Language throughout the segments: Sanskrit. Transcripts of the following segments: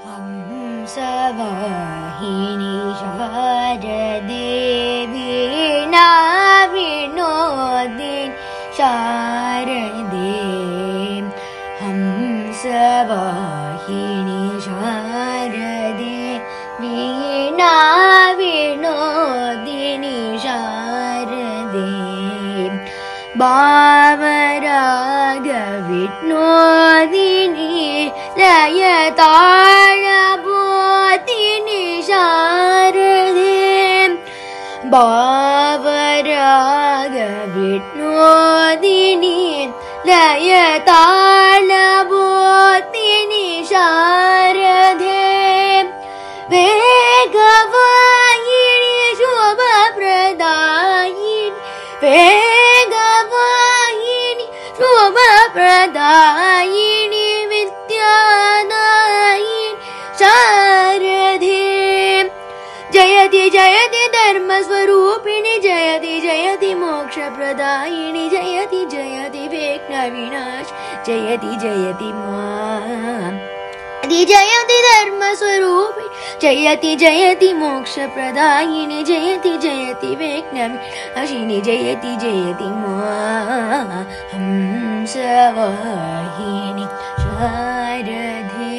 हंसवाहिनी शारदे वीणा विनोदिनी शारदे हंसवाहिनी शारदे वीणा विनोदिनी शारदे भावरागविनोदिनी लयताळबोधिनी शारदे भावरागविनोदिनी लयताळबोधिनी शारदे वेगवाहिनी शोभप्रदायिनी वेगवाहिनी शोभप्रदायिनी विद्यादायिनी शारदे जयति जयति धर्मस्वरूपिणी जयति जयति मोक्षप्रदायिनी जयति जयति विघ्नविनाश जयति जयति मां जयति धर्मस्वरूपिणी जयति जयति मोक्षप्रदायिनी जयति जयति विघ्नविनाशिनी जयति जयति मां हंसवाहिनी शारदे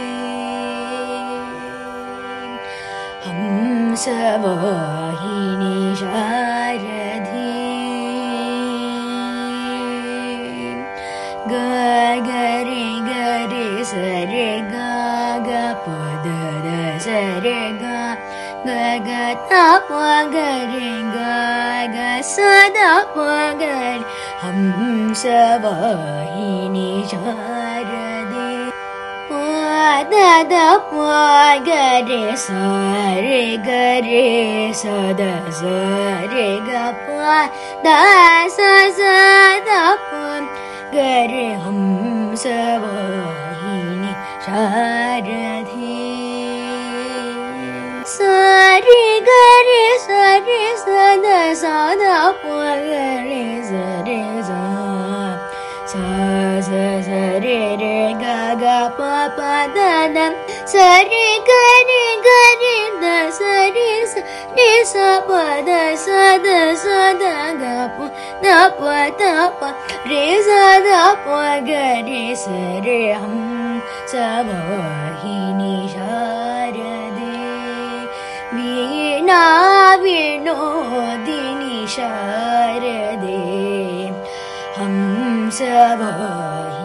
हंसवाहिनी शारदे ग रे सरे ग पद सरे ग ग रे ग सदा रे हंसवाहिनी शारदे दा रे सरे सदा सरे ग दा सदा गरे हंसवाहिनी शारदे सरे गरे सरे सदा सदा गरे सरे सरे रे ग प द सरे गरे द सरे रे स प द ग प द प रे स द प गरे सरे हंसवाहिनी शारदे वीणा विनोदिनी शारदे हंसवाहिनी